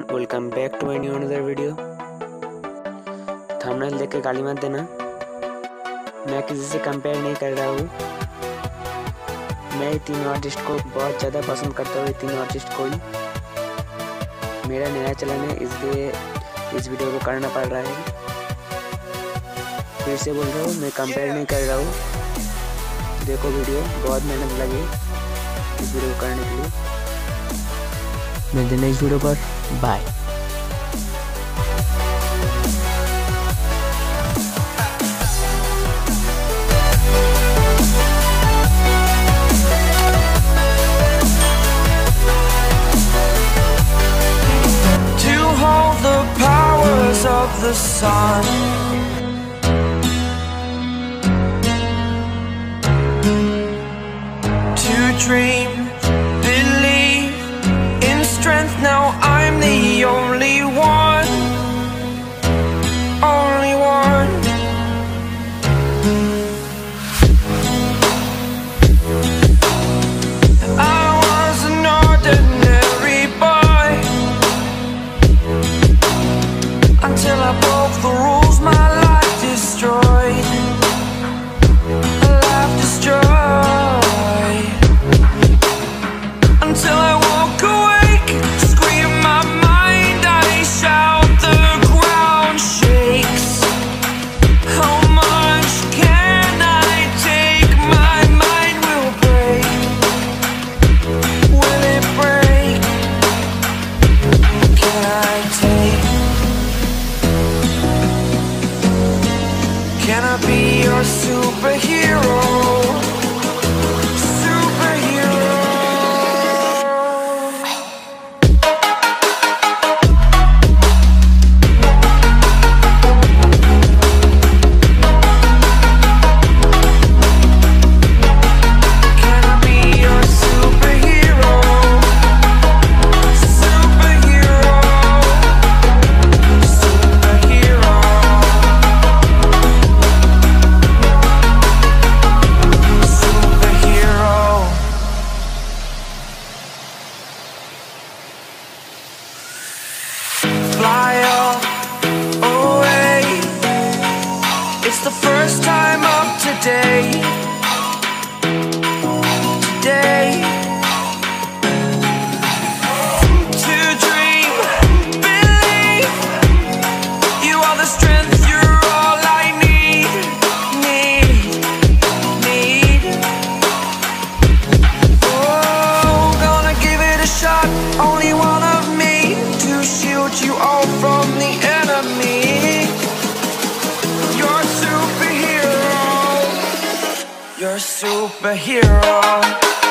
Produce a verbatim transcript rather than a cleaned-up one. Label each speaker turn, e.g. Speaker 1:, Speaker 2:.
Speaker 1: Everyone, welcome back to my new another video. Thumbnail देख के गाली मत देना, मैं किसी से कंपेयर नहीं कर रहा हूँ। मैं तीनों आर्टिस्ट को बहुत ज़्यादा पसंद करता हूँ। तीनों आर्टिस्ट को ही मेरा नया चैनल है, इसलिए इस वीडियो को करना पड़ रहा है। फिर से बोल रहा हूँ, मैं कंपेयर नहीं कर रहा हूँ। देखो वीडियो, बहुत मेहनत लगी इस वीडियो को करने के लिए। मिलते हैं नेक्स्ट वीडियो पर, bye.
Speaker 2: Of the sun, to dream, believe in strength. Now I'm the only one, only one. I was an ordinary boy until I broke the rules, my life destroyed, life destroyed. Until I woke awake, scream my mind, I shout, the ground shakes. How much can I take? My mind will break. Will it break? Can I take? Can I be your superhero? Superhero. Can I be your superhero? Superhero. Superhero. Fly away. It's the first time of today. Today. To dream, believe. You are the strength, you're all I need. Need, need. Oh, gonna give it a shot. Only one of me to shield you all from the enemy. You're a superhero. You're a superhero.